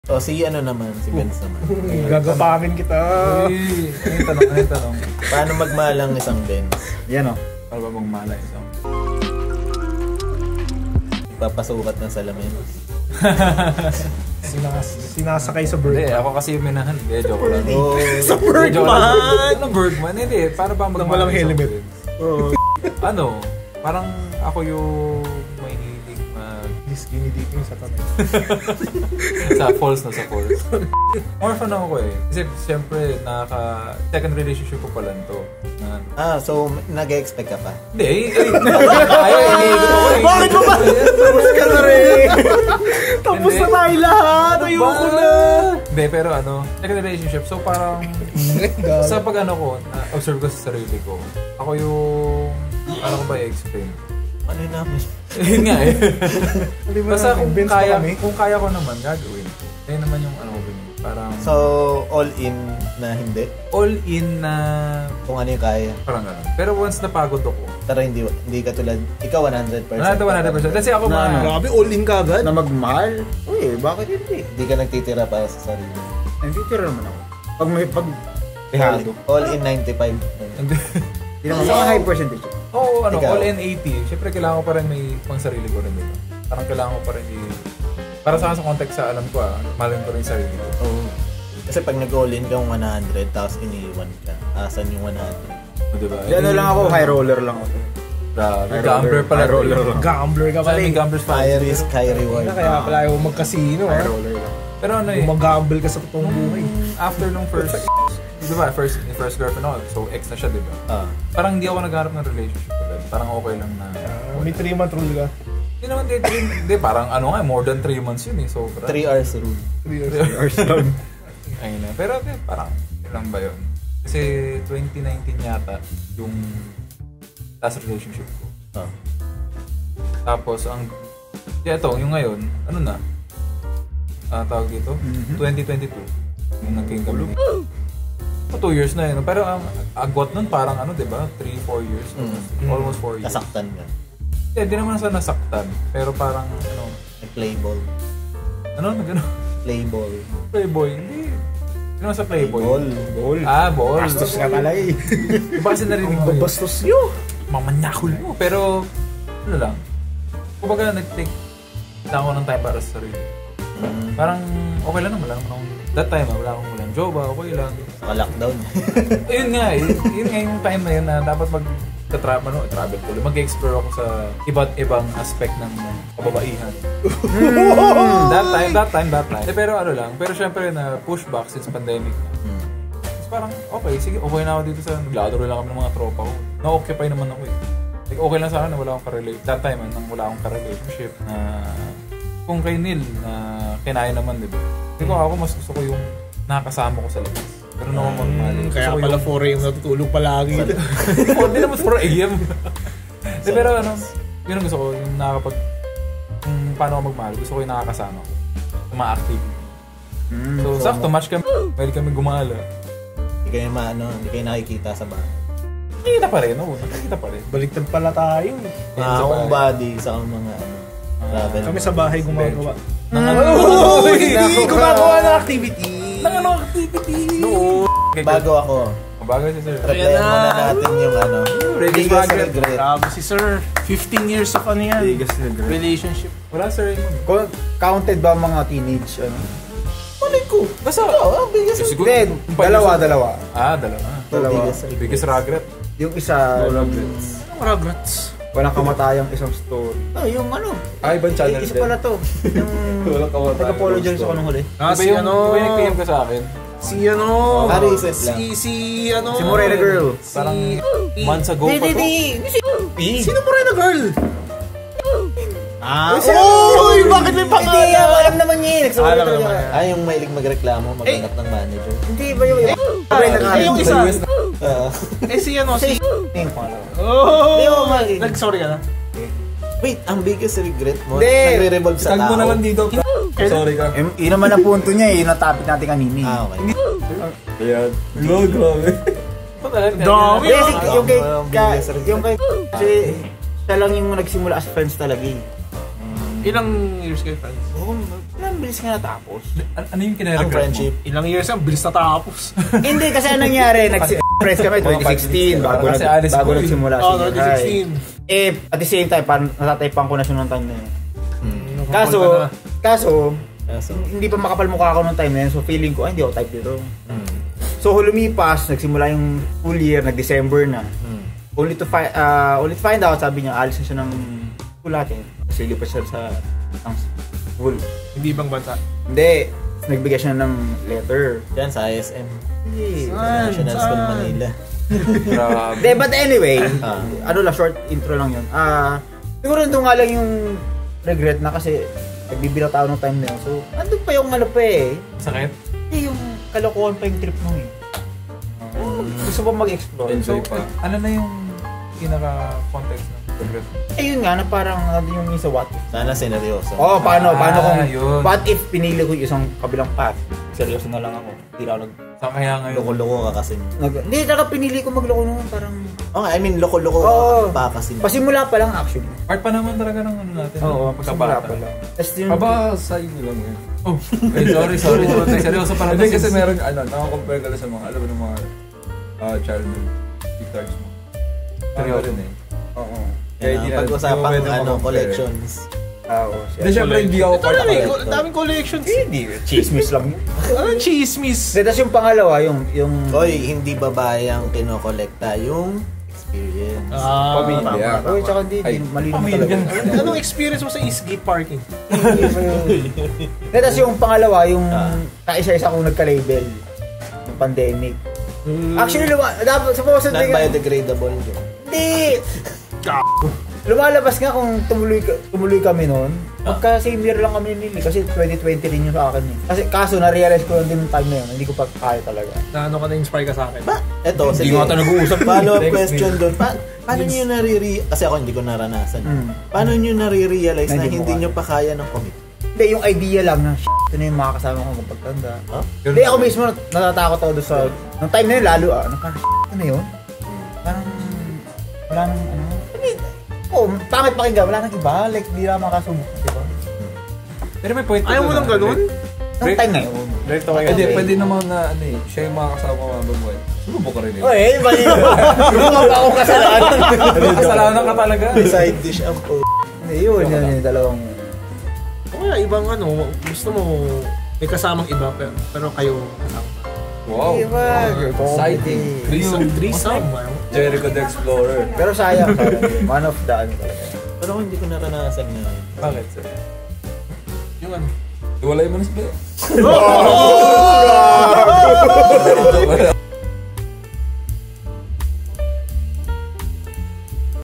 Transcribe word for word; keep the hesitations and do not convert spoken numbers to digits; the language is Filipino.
O si ano naman, si Benz naman. Gagapangin kita. Uy, ano yung tanong? Ano yung tanong? Paano magmalang isang Benz? Yan o. Paano ba magmala isang? Papasukat ng salamin. Sinas sinasakay sa Bergman. Hindi, ako kasi yung minahan. Hindi, joke lang. Oh, Sa Bergman! Ano Bergman? Hindi, paano ba magmala walang helmet. Oh. Ano, parang ako yung may hilig mag... Skinny dipping sa tanay. sa falls na, sa falls. More fun ako eh. Kasi siyempre, nakaka... Second relationship ko pala to. Na, ah, so nag-expect ka pa? Hindi, ay, ay, iniikot ako eh. Bakit mo ba? Tapos ka na rin! Tapos na tayo lahat! Ayoko na! Hindi, pero ano, second relationship. So parang, sa pag ano ko, na-observe ko sa sarili ko, ako yung, ano ko ba i-explain? Ano yun namin? Yun nga eh. Basta kung Convinced kaya, kami. kung kaya ko naman, gagawin. Kaya naman yung ano ko parang... So, all in na hindi? All in na... Kung ano yung kaya? Parang gano'n. Pero once napagod ako... Pero hindi hindi ka tulad, ikaw one hundred percent. Wala ito one hundred percent. Kasi ako Na, mga... Grabe, all in ka agad? Na magmahal? Uy, bakit hindi? Hindi ka nagtitira para sa sarili. Nagtitira naman ako. Pag may pag All, pihado. all in ninety-five. Hindi. Hindi naman sa high percentage. Oo, ano, Ikaw? all in eighty. Siyempre, kailangan ko pa rin may pang sarili ko rin dito. Parang kailangan ko pa rin i... Para sa sa context sa alam ko ah, mahalin ko rin sarili ko. Oh. Kasi pag nag-all in kang one hundred, tapos iniiwan ka, asan yung one hundred? O, diba? Di ano lang ako, high roller lang ako. Grabe, High gambler roller, pala. high roller lang. Gambler ka pala. Sa aming eh. gamblers pa. High risk, high reward. Kaya pala ayaw mag-casino. High ah. roller lang. Pero ano eh, Mag-gamble ka sa totoong buhay. after nung first... Di ba, first, yung first girlfriend ako, so ex na siya, di ba? Ah. Parang hindi ako nagharap ng relationship ulit. Parang okay lang na... Ah, may three month rule ka. Hindi naman, di, di, di, parang ano nga, more than three months yun eh, sobra. three hours rule. three years. Hours lang. Ayun na. Pero di, parang, ilang ba yun? Kasi twenty nineteen yata, yung last relationship ko. Ah. Tapos, ang, yeah, ito, yung ngayon, ano na? Ah, tawag dito? Mhm. twenty twenty-two. Yung naging kami. So, two years na yun. Pero ang agwat nun parang ano, di ba? three, four years. Mm. Almost four years. Nasaktan ka. Eh, di naman sa nasaktan. Pero parang, ano, Nag-play ball. ano, nag-ano? Play ball. Playboy. Hindi. Hindi naman sa Playboy. Ball. Ball. Ah, ball. Bastos ka pala eh. Iba kasi narinig ko yun. Bastos nyo. Mamanyakol mo. Pero, ano lang. Kumbaga, nag-take lang ako ng time para sa sarili. Mm. Parang, okay lang naman. Wala naman akong, that time, ah, wala akong walang jowa. Okay lang. Naka-lockdown. Ayun nga eh. Yun nga yung time na yun na dapat mag tra- ano, travel ko. Mag-explore ako sa iba't ibang aspect ng kababaihan. Mm, that time, that time, that time. Eh, pero ano lang. Pero syempre na pushback since pandemic. Mm. Tapos parang, okay, sige, okay na ako dito sa naglalaro lang kami ng mga tropa ko. Na-occupy naman ako eh. Like, okay lang sa akin na wala akong ka-relate. That time, nang wala akong ka-relationship na kung kay Neil na kinaya naman, di ba? Hindi ko ako, mas gusto ko yung nakakasama ko sa labas. Pero naman magmali. Kaya pala four a m natutulog palagi. O, hindi naman four a m Di, pero ano, yun ang gusto ko, yung nakakapag, kung paano ako magmahal, gusto ko yung nakakasama ko. Yung mga activity. Mm, So, so, sakto, match kami. Pwede kami gumala. Hindi kayo maano, hindi kayo nakikita sa bahay. Nakikita pa rin, oo. Nakikita pa rin. Baliktad pala tayo. Yan, Mga sa akong bahay. body sa akong mga ano, travel. Kami sa bahay gumagawa. Nang ano? Uy! Gumagawa ng activity! Nang ano activity? No. Okay, Bago ako, Bago si sir. replyan muna natin yung ano, Biggest biggest regret. regret. Grabe si sir. fifteen years of ano yan. biggest regret. Relationship. Wala sir. Ko- Counted ba mga teenage? Ano? Ulit ko. Basta. Oh, biggest Siguro- Hindi, kung pa- dalawa, dalawa. Ah, dalawa. Dalawa. Biggest regret. Biggest regret. Yung isa, Regrets. walang kamatayang isang story. Oh, yung ano. Ah, ibang channel Eh, isa din. pala to. Yung Walang kamatayang nag-apologize story. ako nung huli. Ah, Iba si yung, ano. iba yung nag-P M ka sa akin. Si ano. Ah, reset lang. Si, si ano. Si Morena Girl. Si, Parang si- months ago pa to. Sino Morena Girl? Ah, Uy, bakit may pangalan? Hindi, alam naman niya eh. Nagsabi Alam talaga. naman niya. Ah, yung mahilig magreklamo, maghanap ng manager. Hindi ba yung iba? Eh, yung isa. Ah. Eh, si ano, si... Yung pangalawa. Oh! Hindi ako mag- Nag-sorry ka na? Wait, ang biggest regret mo, Hindi. nagre-revolve sa Tag tao. mo na lang dito. Sorry ka. Eh, yun naman ang punto niya eh, yung natapit natin kanina eh. Ah, okay. Ayan. Go, grabe. Dami. Basic, Ah, yung kay, ang ka, biggest regret. yung kay, kasi siya lang yung nagsimula as friends talaga eh. Ilang years kayo friends? Oh, bilis nga natapos. An- ano yung Ang kinaregret mo? friendship. Ilang years ang bilis natapos. Hindi, kasi anong nangyari? Nag-friends kami twenty sixteen, bago, Kasi nag, Alice bago Boy. nagsimula Oh, senior twenty high. sixteen. Eh, at the same time, parang natataypan ko na siya noong time na yun. Hmm. Kaso, kaso, Kaso, hindi pa makapal mukha ako noong time na yun, so feeling ko, ay, hindi ako type dito. hmm. So, lumipas, nagsimula yung full year, nag-December na. Hmm. Only to find, uh, only to find out, sabi niya, alis na siya ng school natin. Kasi lipas siya sa ang school. Hindi ibang bansa. Hindi, nagbigay siya ng letter. Yan sa I S M. Hindi. Saan? National School Saan? Manila. Grabe. Hindi, but anyway, Ah. ano lang, short intro lang yun. Ah, siguro nandun nga lang yung regret na kasi nagbibilang tao ng time na yun. So, andun pa yung ano pa eh. Sakit? Eh, yung kalokohan pa yung trip nung eh. Oh, gusto pa mag-explore. Enjoy So, pa. Ano na yung pinaka-context ng regret mo? eh, yun nga, na parang nandun yung isa what if. Sana sineryoso. Oo, oh, paano, paano Ah, kung, yun. what if pinili ko yung isang kabilang path? Seryoso na lang ako. Hindi na ako nag... Saan kaya ngayon? Loko-loko ka kasi. nag hindi, talaga pinili ko magloko naman, parang... Oh, I mean, loko-loko Oo. pa kasi. Pasimula pa lang actually. Part pa naman talaga ng ano natin. Oo, ng pasimula pagkabata. pa lang. Tapos yung... Aba, sa inyo lang yun. Oh, okay, sorry, sorry. sorry. Seryoso pala. Hindi to, kasi sis. meron, ano, nakakompare ka lang sa mga, alam mo, ng mga uh, childhood guitars mo. Seryoso. Rin eh. Oo. Yan ang di na- pag-usapang di mo pwede ano, makompare. collections. Ah, oo. Hindi, syempre hindi ako Ito part na ng eh, collector. daming collections. Hindi, chismis lang yun. Anong chismis? Tapos yung pangalawa, yung... yung Oy, hindi babae ang kinokolekta yung experience. Ah, Pamilya. tama, Uy, tama. tsaka hindi, Ay, mali naman pamilya. talaga. Anong experience mo sa Eastgate parking? Hindi pa yun. Tapos yung pangalawa, yung Ah. kaisa-isa kong nagka-label. Yung pandemic. Hmm. Actually, luma, dapat, supposedly nga, Non-biodegradable yun. hindi! Lumalabas nga kung tumuloy, ka- tumuloy kami noon. Pagka same year lang kami nili kasi twenty twenty rin yun sa akin eh. Kasi kaso na-realize ko lang din yung time na yun, hindi ko pa kaya talaga. Na ano ka na-inspire ka sa akin? Ba? Eto, Hindi sige. nga tayo nag-uusap. Follow-up Next question doon. Pa paano nyo nariri... Kasi ako hindi ko naranasan. Mm. Paano nyo nare-realize Na na hindi mo hindi kaya. nyo pa kaya ng commit? Hindi, yung idea lang na shit, ito na yung mga kasama kong pagtanda. Huh? Hindi, ako mismo natatakot ako doon sa... Nung time na yun, lalo ah, ano parang shit na yun? Parang... Wala nang ano... I mean, oh, pangit pakinggan, wala nang iba. Like, di lang makasubok, di ba? Pero may point. Ayaw mo ng ganun? Nung time na yun. Direkto kayo. Pwede, pwede naman na, ano eh, siya yung mga kasama mo mga babuhay. Sumubok ka rin eh. Oy, eh, mali yun. Gumawa pa akong kasalanan. Kasalanan ka talaga. Side dish ang po. Hindi, yun, yun, yun, dalawang yun. O kaya ibang ano, gusto mo may kasamang iba pero, pero kayo kasama. Wow. Diba? Exciting. Threesome, threesome. ano? Jericho the Explorer. Pero sayang, parang yun. One of the ano talaga. Pero ako hindi ko naranasan na yun. Bakit, sir? Yung ano. Iwalay mo na sa bayo. Wala.